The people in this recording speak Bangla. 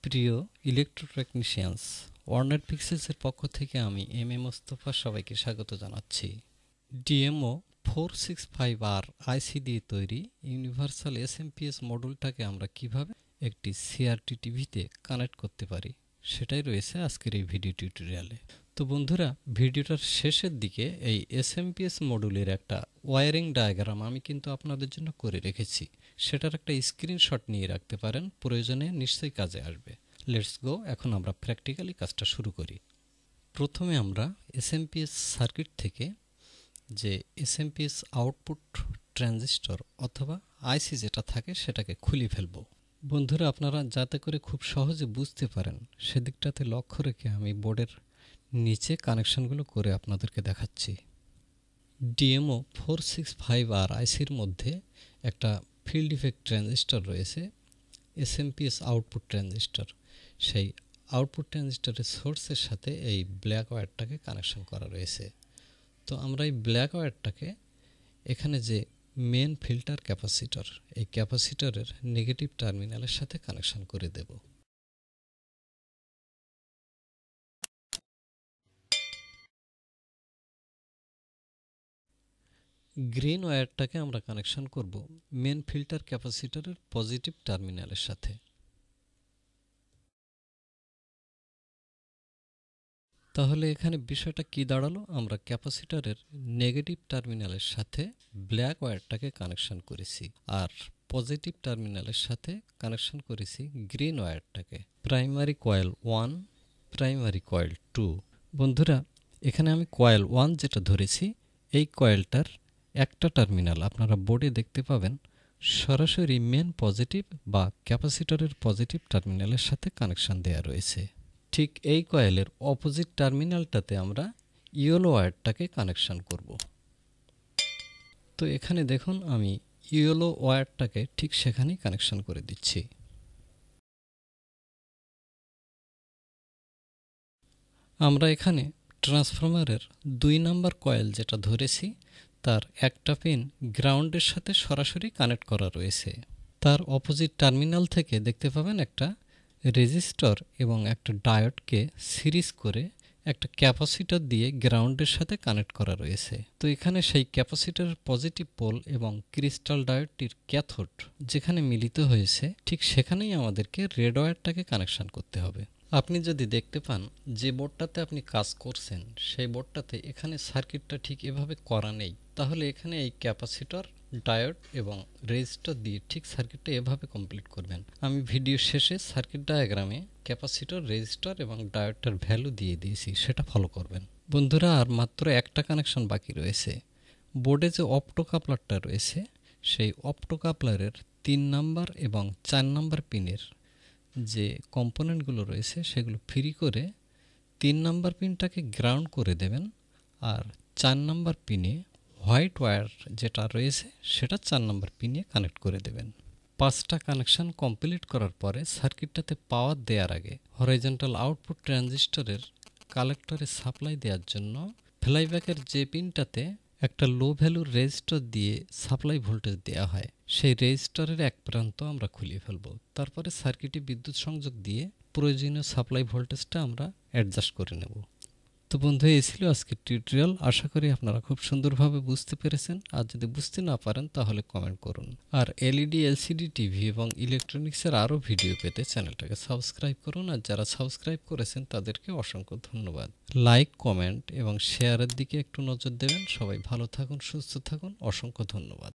প্রিয় ইলেকট্রোটেকনিশিয়ানস, ওয়ার্নার পিক্সেলসের পক্ষ থেকে আমি এম এ মোস্তফা সবাইকে স্বাগত জানাচ্ছি। ডিএমও 465R আইসি দিয়ে তৈরি ইউনিভার্সাল এসএমপিএস মডুলটাকে আমরা কিভাবে একটি সিআরটি টিভিতে কানেক্ট করতে পারি সেটাই রয়েছে আজকের এই ভিডিও টিউটোরিয়ালে। তো বন্ধুরা, ভিডিওটার শেষের দিকে এই এসএমপিএস মডুলের একটা ওয়্যারিং ডায়াগ্রাম আমি কিন্তু আপনাদের জন্য করে রেখেছি। সেটার একটা স্ক্রিনশট নিয়ে রাখতে পারেন, প্রয়োজনে নিশ্চয়ই কাজে আসবে। লেটস গো, এখন আমরা প্র্যাকটিক্যালি কাজটা শুরু করি। প্রথমে আমরা এসএমপিএস সার্কিট থেকে যে এসএমপিএস আউটপুট ট্রানজিস্টর অথবা আইসি যেটা থাকে সেটাকে খুলে ফেলব। বন্ধুরা, আপনারা যাতে করে খুব সহজে বুঝতে পারেন সেদিকটাতে লক্ষ্য রেখে আমি বোর্ডের নিচে কানেকশনগুলো করে আপনাদেরকে দেখাচ্ছি। ডিএমও 465R আইসির মধ্যে একটা ফিল্ড ইফেক্ট ট্রানজিস্টর রয়েছে, এসএমপিএস আউটপুট ট্রানজিস্টর। সেই আউটপুট ট্রানজিস্টরের সোর্সের সাথে এই ব্ল্যাক ওয়্যারটাকে কানেকশন করা রয়েছে। তো আমরা এই ব্ল্যাক ওয়্যারটাকে এখানে যে মেন ফিল্টার ক্যাপাসিটর, এই ক্যাপাসিটরের নেগেটিভ টার্মিনালের সাথে কানেকশন করে দেব। গ্রিন ওয়্যারটাকে আমরা কানেকশন করব মেন ফিল্টার ক্যাপাসিটরের পজিটিভ টার্মিনালের সাথে। তাহলে এখানে বিষয়টা কি দাঁড়ালো, আমরা ক্যাপাসিটরের নেগেটিভ টার্মিনালের সাথে ব্ল্যাক ওয়্যারটাকে কানেকশন করেছি আর পজিটিভ টার্মিনালের সাথে কানেকশন করেছি গ্রিন ওয়্যারটাকে। Primary coil 1, primary coil 2। বন্ধুরা, এখানে আমি কয়েল 1 যেটা ধরেছি, এই কয়েলটার একটা টার্মিনাল আপনারা বোর্ডে দেখতে পাবেন সরাসরি মেন পজিটিভ বা ক্যাপাসিটরের পজিটিভ টার্মিনালের সাথে কানেকশন দেওয়া রয়েছে। ঠিক এই কয়েলের অপোজিট টার্মিনালটাতে আমরা ইয়েলো ওয়্যারটাকে কানেকশন করব। তো এখানে দেখুন, আমি ইয়েলো ওয়্যারটাকে ঠিক সেখানেই কানেকশন করে দিচ্ছি। আমরা এখানে ট্রান্সফরমারের 2 নাম্বার কয়েল যেটা ধরেছি তার একটা পিন গ্রাউন্ডের সাথে সরাসরি কানেক্ট করা রয়েছে। তার অপোজিট টার্মিনাল থেকে দেখতে পাবেন একটা রেজিস্টর এবং একটা ডায়োডকে সিরিজ করে একটা ক্যাপাসিটর দিয়ে গ্রাউন্ডের সাথে কানেক্ট করা রয়েছে। তো এখানে সেই ক্যাপাসিটরের পজিটিভ পোল এবং ক্রিস্টাল ডায়োডটির ক্যাথোড যেখানে মিলিত হয়েছে, ঠিক সেখানেই আমাদেরকে রেড ওয়্যারটাকে কানেকশন করতে হবে। আপনি যদি দেখতে পান যে বোর্ডটাতে আপনি কাজ করছেন সেই বোর্ডটাতে এখানে সার্কিটটা ঠিক এভাবে করা নেই, তাহলে এখানে এই ক্যাপাসিটর, ডায়োড এবং রেজিস্টর দিয়ে ঠিক সার্কিটটা এভাবে কমপ্লিট করবেন। আমি ভিডিও শেষে সার্কিট ডায়াগ্রামে ক্যাপাসিটর, রেজিস্টর এবং ডায়োডটার ভ্যালু দিয়ে দিয়েছি, সেটা ফলো করবেন। বন্ধুরা, আর মাত্র একটা কানেকশন বাকি রয়েছে। বোর্ডে যে অপ্টোকাপলারটা রয়েছে সেই অপ্টোকাপলারের 3 নাম্বার এবং 4 নাম্বার পিনের যে কম্পোনেন্টগুলো রয়েছে সেগুলো ফ্রি করে 3 নাম্বার পিনটাকে গ্রাউন্ড করে দেবেন আর 4 নাম্বার পিনে হোয়াইট ওয়্যার যেটা রয়েছে সেটা 4 নাম্বার পিনে কানেক্ট করে দেবেন। 5টা কানেকশন কমপ্লিট করার পরে সার্কিটটাতে পাওয়ার দেওয়ার আগে হরাইজন্টাল আউটপুট ট্রানজিস্টরের কালেক্টরে সাপ্লাই দেওয়ার জন্য ফ্লাইব্যাকের যে পিনটাতে একটা লো ভ্যালুর রেজিস্টর দিয়ে সাপ্লাই ভোল্টেজ দেওয়া হয়, সেই রেজিস্টরের এক প্রান্ত আমরা খুলে ফেলব। তারপরে সার্কিটে বিদ্যুৎ সংযোগ দিয়ে প্রয়োজনীয় সাপ্লাই ভোল্টেজটা আমরা অ্যাডজাস্ট করে নেব। তো বন্ধু, এই ছিল আজকের টিউটোরিয়াল। আশা করি আপনারা খুব সুন্দরভাবে বুঝতে পেরেছেন। আর যদি বুঝতে না পারেন তাহলে কমেন্ট করুন। আর এলইডি, এলসিডি টিভি এবং ইলেকট্রনিক্সের আরও ভিডিও পেতে চ্যানেলটাকে সাবস্ক্রাইব করুন। আর যারা সাবস্ক্রাইব করেছেন তাদেরকে অসংখ্য ধন্যবাদ। লাইক, কমেন্ট এবং শেয়ারের দিকে একটু নজর দেবেন। সবাই ভালো থাকুন, সুস্থ থাকুন। অসংখ্য ধন্যবাদ।